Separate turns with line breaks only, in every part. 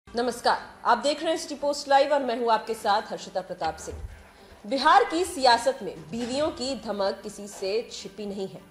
नमस्कार, आप देख रहे हैं सिटी पोस्ट लाइव और मैं हूं आपके साथ हर्षिता प्रताप सिंह। बिहार की सियासत में बीवियों की धमक किसी से छिपी नहीं है।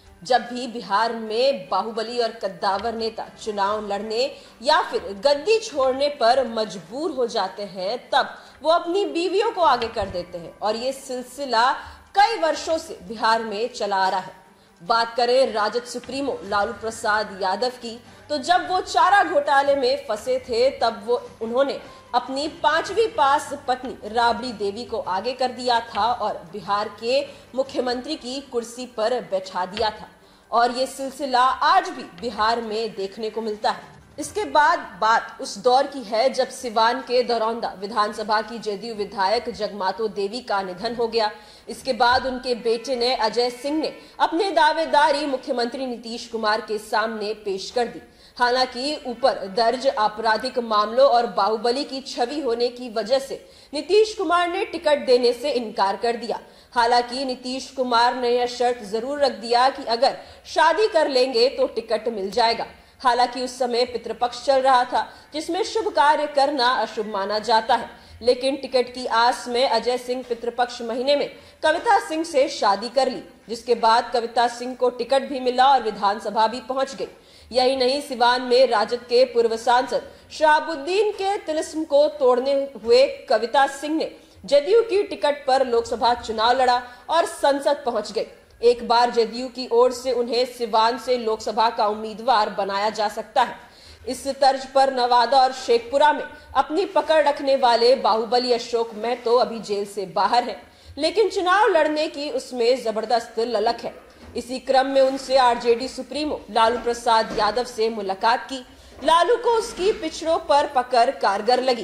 जब भी बिहार में बाहुबली और कद्दावर नेता चुनाव लड़ने या फिर गद्दी छोड़ने पर मजबूर हो जाते हैं, तब वो अपनी बीवियों को आगे कर देते हैं और ये सिलसिला कई वर्षों से बिहार में चला आ रहा है। बात करें राजद सुप्रीमो लालू प्रसाद यादव की, तो जब वो चारा घोटाले में फंसे थे तब उन्होंने अपनी 5वीं पास पत्नी राबड़ी देवी को आगे कर दिया था और बिहार के मुख्यमंत्री की कुर्सी पर बैठा दिया था और ये सिलसिला आज भी बिहार में देखने को मिलता है। इसके बाद बात उस दौर की है जब सिवान के दरौंदा विधानसभा की जदयू विधायक जगमातो देवी का निधन हो गया। इसके बाद उनके बेटे ने अजय सिंह ने अपने दावेदारी मुख्यमंत्री नीतीश कुमार के सामने पेश कर दी। हालांकि ऊपर दर्ज आपराधिक मामलों और बाहुबली की छवि होने की वजह से नीतीश कुमार ने टिकट देने से इनकार कर दिया। हालांकि नीतीश कुमार ने यह शर्त जरूर रख दिया कि अगर शादी कर लेंगे तो टिकट मिल जाएगा। हालांकि उस समय पितृपक्ष चल रहा था जिसमें शुभ कार्य करना अशुभ माना जाता है, लेकिन टिकट की आस में अजय सिंह पितृपक्ष महीने में कविता सिंह से शादी कर ली, जिसके बाद कविता सिंह को टिकट भी मिला और विधानसभा भी पहुंच गई। यही नहीं, सिवान में राजद के पूर्व सांसद शहाबुद्दीन के तिलिस्म को तोड़ने हुए कविता सिंह ने जदयू की टिकट पर लोकसभा चुनाव लड़ा और संसद पहुंच गई। एक बार जदयू की ओर से उन्हें सिवान से लोकसभा का उम्मीदवार बनाया जा सकता है। इस तर्ज पर नवादा और शेखपुरा में अपनी पकड़ रखने वाले बाहुबली अशोक महतो अभी जेल से बाहर हैं, लेकिन चुनाव लड़ने की उसमें जबरदस्त ललक है। इसी क्रम में उनसे आरजेडी सुप्रीमो लालू प्रसाद यादव से मुलाकात की। लालू को उसकी पिछड़ों पर पकड़ कारगर लगी,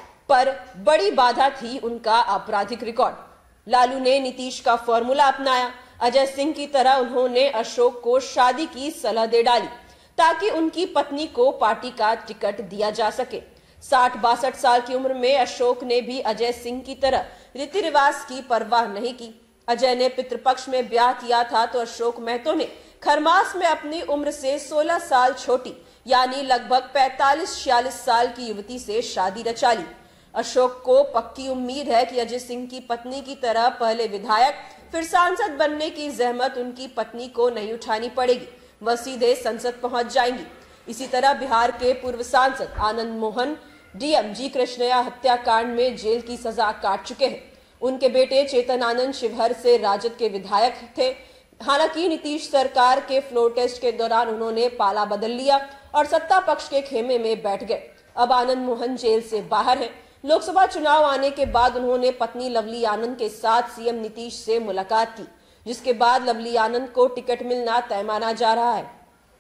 पर बड़ी बाधा थी उनका आपराधिक रिकॉर्ड। लालू ने नीतीश का फॉर्मूला अपनाया। अजय सिंह की तरह उन्होंने अशोक को शादी की सलाह दे डाली ताकि उनकी पत्नी को पार्टी का टिकट दिया जा सके। 60-62 साल की उम्र में अशोक ने भी अजय सिंह की तरह रीति रिवाज की परवाह नहीं की। अजय ने पितृपक्ष में ब्याह किया था तो अशोक महतो ने खरमास में अपनी उम्र से 16 साल छोटी यानी लगभग 45-46 साल की युवती से शादी रचा ली। अशोक को पक्की उम्मीद है कि अजय सिंह की पत्नी की तरह पहले विधायक फिर सांसद बनने की जहमत उनकी पत्नी को नहीं उठानी पड़ेगी, वह सीधे संसद पहुंच जाएंगी। इसी तरह बिहार के पूर्व सांसद आनंद मोहन डीएम जी कृष्णया हत्याकांड में जेल की सजा काट चुके हैं। उनके बेटे चेतन आनंद शिवहर से राजद के विधायक थे। हालांकि नीतीश सरकार के फ्लोर टेस्ट के दौरान उन्होंने पाला बदल लिया और सत्ता पक्ष के खेमे में बैठ गए। अब आनंद मोहन जेल से बाहर है। लोकसभा चुनाव आने के बाद उन्होंने पत्नी लवली आनंद के साथ सीएम नीतीश से मुलाकात की, जिसके बाद लवली आनंद को टिकट मिलना तय माना जा रहा है।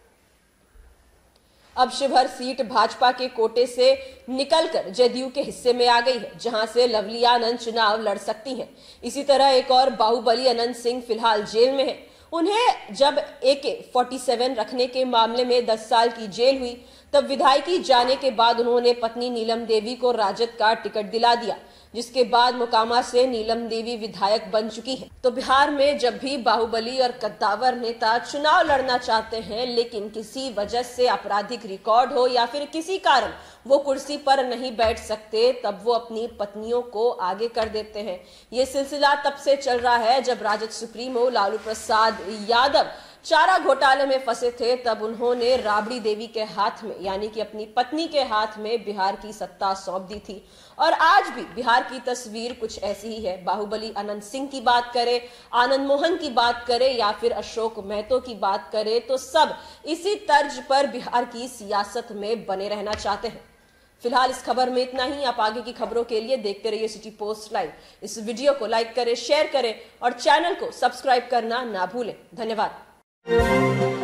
अब शिवहर सीट भाजपा के कोटे से निकलकर जदयू के हिस्से में आ गई है, जहां से लवली आनंद चुनाव लड़ सकती हैं। इसी तरह एक और बाहुबली अनंत सिंह फिलहाल जेल में है। उन्हें जब AK-47 रखने के मामले में 10 साल की जेल हुई, तब विधायकी जाने के बाद उन्होंने पत्नी नीलम देवी को राजद का टिकट दिला दिया, जिसके बाद मोकामा से नीलम देवी विधायक बन चुकी हैं। तो बिहार में जब भी बाहुबली और कद्दावर नेता चुनाव लड़ना चाहते हैं, लेकिन किसी वजह से आपराधिक रिकॉर्ड हो या फिर किसी कारण वो कुर्सी पर नहीं बैठ सकते, तब वो अपनी पत्नियों को आगे कर देते हैं। ये सिलसिला तब से चल रहा है जब राजद सुप्रीमो लालू प्रसाद यादव चारा घोटाले में फंसे थे। तब उन्होंने राबड़ी देवी के हाथ में यानी कि अपनी पत्नी के हाथ में बिहार की सत्ता सौंप दी थी और आज भी बिहार की तस्वीर कुछ ऐसी ही है। बाहुबली अनंत सिंह की बात करें, आनंद मोहन की बात करें या फिर अशोक महतो की बात करें, तो सब इसी तर्ज पर बिहार की सियासत में बने रहना चाहते हैं। फिलहाल इस खबर में इतना ही। आप आगे की खबरों के लिए देखते रहिए सिटी पोस्ट लाइव। इस वीडियो को लाइक करें, शेयर करें और चैनल को सब्सक्राइब करना ना भूलें। धन्यवाद।